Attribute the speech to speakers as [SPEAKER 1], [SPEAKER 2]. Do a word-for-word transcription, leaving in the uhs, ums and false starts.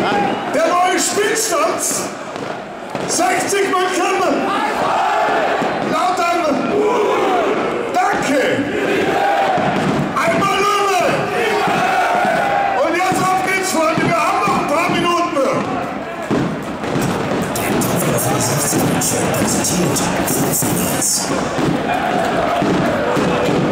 [SPEAKER 1] Der neue Spielstand. sechzig Mann Kampf. Laut an. Danke. Einmal Löwe. Und jetzt auf geht's, Freunde. Wir haben noch ein paar Minuten.
[SPEAKER 2] Der Teufel von sechzig Mann präsentiert fünf Finals.